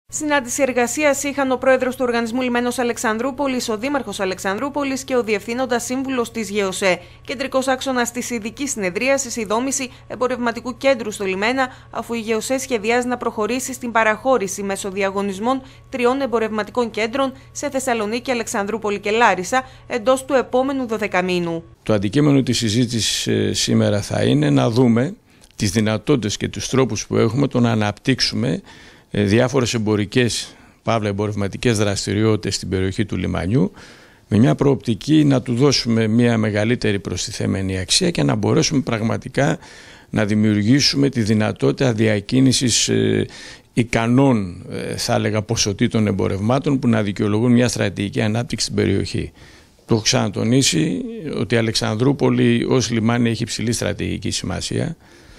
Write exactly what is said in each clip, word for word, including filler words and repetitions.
Συνάντηση εργασίας είχαν ο πρόεδρος του Οργανισμού Λιμένος Αλεξανδρούπολης, ο δήμαρχος Αλεξανδρούπολης και ο διευθύνοντας σύμβουλος της ΓΕΟΣΕ. Κεντρικός άξονας της ειδικής συνεδρίασης η δόμηση εμπορευματικού κέντρου στο λιμένα, αφού η ΓΕΟΣΕ σχεδιάζει να προχωρήσει στην παραχώρηση μέσω διαγωνισμών τριών εμπορευματικών κέντρων σε Θεσσαλονίκη, Αλεξανδρούπολη και Λάρισα εντός του επόμενου δωδεκαμήνου. Το αντικείμενο της συζήτησης σήμερα θα είναι να δούμε τις δυνατότητες και τους τρόπους που έχουμε το να αναπτύξουμε διάφορες εμπορικές, παύλα εμπορευματικές δραστηριότητες στην περιοχή του λιμανιού, με μια προοπτική να του δώσουμε μια μεγαλύτερη προστιθέμενη αξία και να μπορέσουμε πραγματικά να δημιουργήσουμε τη δυνατότητα διακίνησης ε, ικανών, ε, θα έλεγα, ποσοτήτων εμπορευμάτων που να δικαιολογούν μια στρατηγική ανάπτυξη στην περιοχή. Το έχω ξανατονίσει ότι η Αλεξανδρούπολη ως λιμάνι έχει υψηλή στρατηγική σημασία.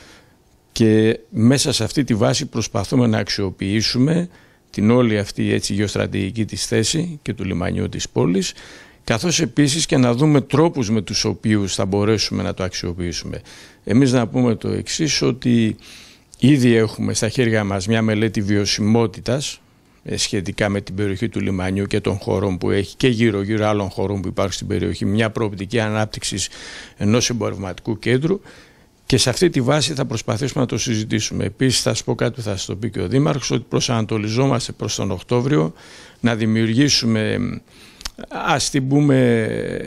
Και μέσα σε αυτή τη βάση προσπαθούμε να αξιοποιήσουμε την όλη αυτή έτσι γεωστρατηγική της θέση και του λιμανιού της πόλης, καθώς επίσης και να δούμε τρόπους με τους οποίους θα μπορέσουμε να το αξιοποιήσουμε. Εμείς να πούμε το εξής, ότι ήδη έχουμε στα χέρια μας μια μελέτη βιωσιμότητας σχετικά με την περιοχή του λιμανιού και των χωρών που έχει και γύρω-γύρω άλλων χωρών που υπάρχουν στην περιοχή, μια προοπτική ανάπτυξης ενός εμπορευματικού κέντρου. Και σε αυτή τη βάση θα προσπαθήσουμε να το συζητήσουμε. Επίσης θα σας πω κάτι που θα σας το πει και ο Δήμαρχος, ότι προσανατολιζόμαστε προς τον Οκτώβριο να δημιουργήσουμε, ας την πούμε,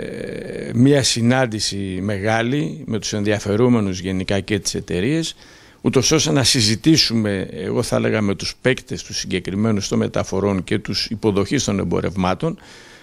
μια συνάντηση μεγάλη με τους ενδιαφερόμενους γενικά και τις εταιρείες, ούτως ώστε να συζητήσουμε, εγώ θα έλεγα, με τους παίκτες, τους συγκεκριμένους των μεταφορών και τους υποδοχείς των εμπορευμάτων,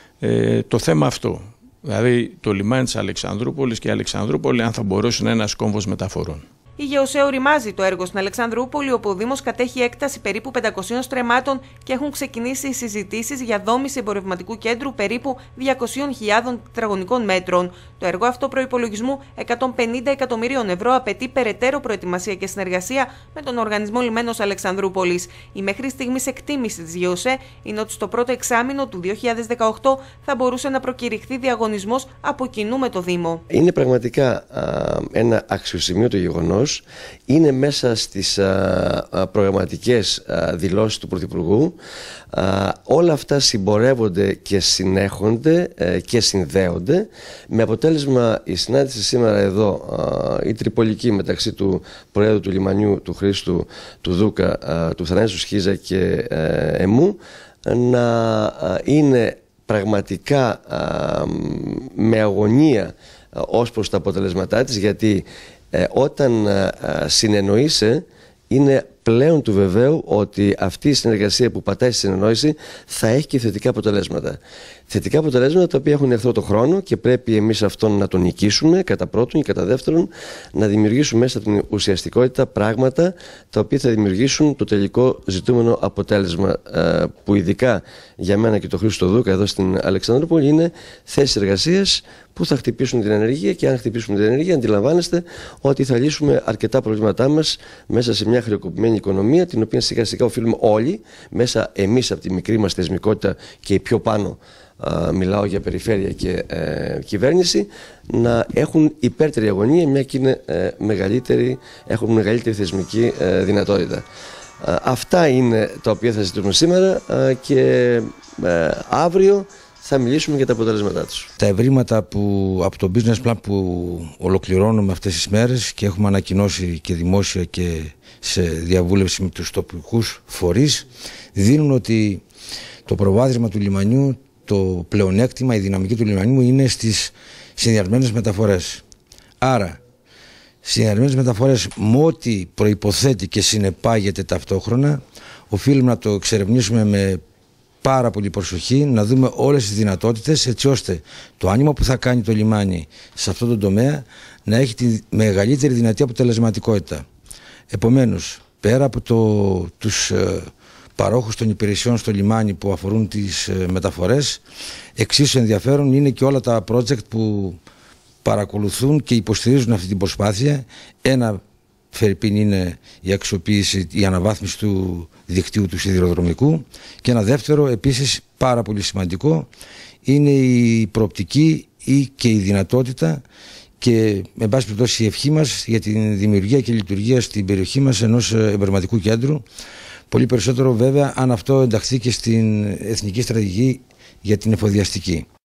το θέμα αυτό. Δηλαδή το λιμάνι της Αλεξανδρούπολης και η Αλεξανδρούπολη, αν θα μπορούσε να είναι ένας κόμβος μεταφορών. Η ΓΕΟΣΕ οριμάζει το έργο στην Αλεξανδρούπολη, όπου ο Δήμος κατέχει έκταση περίπου πεντακοσίων στρεμμάτων και έχουν ξεκινήσει οι συζητήσεις για δόμηση εμπορευματικού κέντρου περίπου διακοσίων χιλιάδων τετραγωνικών μέτρων. Το έργο αυτό προϋπολογισμού εκατόν πενήντα εκατομμυρίων ευρώ απαιτεί περαιτέρω προετοιμασία και συνεργασία με τον Οργανισμό Λιμένος Αλεξανδρούπολης. Η μέχρι στιγμής εκτίμηση της ΓΕΟΣΕ είναι ότι στο πρώτο εξάμηνο του δύο χιλιάδες δεκαοκτώ θα μπορούσε να προκηρυχθεί διαγωνισμός από κοινού με το Δήμο. Είναι πραγματικά α, ένα αξιοσημείωτο γεγονός. Είναι μέσα στις α, α, προγραμματικές α, δηλώσεις του Πρωθυπουργού. Α, όλα αυτά συμπορεύονται και συνέχονται α, και συνδέονται, με αποτέλεσμα η συνάντηση σήμερα εδώ, α, η τριπολική μεταξύ του Προέδρου του Λιμανιού, του Χρήστου, του Δούκα, α, του Θανάσιου Σχίζα και α, εμού, να α, είναι πραγματικά α, με αγωνία α, ως προς τα αποτελέσματά της, γιατί Ε, όταν ε, συνεννοείσαι, είναι πλέον του βεβαίου ότι αυτή η συνεργασία που πατάει στη συνεννόηση θα έχει και θετικά αποτελέσματα. Θετικά αποτελέσματα τα οποία έχουν εχθρό το χρόνο και πρέπει εμείς αυτόν να τον νικήσουμε, κατά πρώτον, και κατά δεύτερον να δημιουργήσουμε μέσα από την ουσιαστικότητα πράγματα τα οποία θα δημιουργήσουν το τελικό ζητούμενο αποτέλεσμα, ε, που ειδικά για μένα και τον Χρήστο Δούκα εδώ στην Αλεξανδρούπολη είναι θέσεις εργασίας που θα χτυπήσουν την ενέργεια, και αν χτυπήσουμε την ενέργεια αντιλαμβάνεστε ότι θα λύσουμε αρκετά προβλήματά μας μέσα σε μια χρεοκοπημένη οικονομία, την οποία σιγά σιγά οφείλουμε όλοι, μέσα εμείς από τη μικρή μας θεσμικότητα και η πιο πάνω, α, μιλάω για περιφέρεια και ε, κυβέρνηση, να έχουν υπέρτερη αγωνία, μια και είναι, ε, μεγαλύτερη, έχουν μεγαλύτερη θεσμική ε, δυνατότητα. Α, αυτά είναι τα οποία θα ζητήσουμε σήμερα, α, και ε, αύριο θα μιλήσουμε για τα αποτελέσματά τους. Τα ευρήματα που, από το business plan που ολοκληρώνουμε αυτές τις μέρες και έχουμε ανακοινώσει και δημόσια και σε διαβούλευση με τους τοπικούς φορείς, δίνουν ότι το προβάδισμα του λιμανιού, το πλεονέκτημα, η δυναμική του λιμανιού είναι στις συνδυασμένες μεταφορές. Άρα, συνδυασμένες μεταφορές με ό,τι προϋποθέτει και συνεπάγεται ταυτόχρονα, οφείλουμε να το εξερευνήσουμε με πάρα πολύ προσοχή, να δούμε όλες τις δυνατότητες, έτσι ώστε το άνοιγμα που θα κάνει το λιμάνι σε αυτό το τομέα να έχει τη μεγαλύτερη δυνατή αποτελεσματικότητα. Επομένως, πέρα από το, τους ε, παρόχους των υπηρεσιών στο λιμάνι που αφορούν τις ε, μεταφορές, εξίσου ενδιαφέρον είναι και όλα τα project που παρακολουθούν και υποστηρίζουν αυτή την προσπάθεια. Ένα φερειπίν είναι η αξιοποίηση, η αναβάθμιση του δικτύου του σιδηροδρομικού, και ένα δεύτερο επίσης πάρα πολύ σημαντικό είναι η προοπτική ή και η δυνατότητα και με πάση περιπτώσει η ευχή μας για την δημιουργία και λειτουργία στην περιοχή μας ενός εμπορευματικού κέντρου Πολύ περισσότερο βέβαια αν αυτό ενταχθεί και στην εθνική στρατηγική για την εφοδιαστική.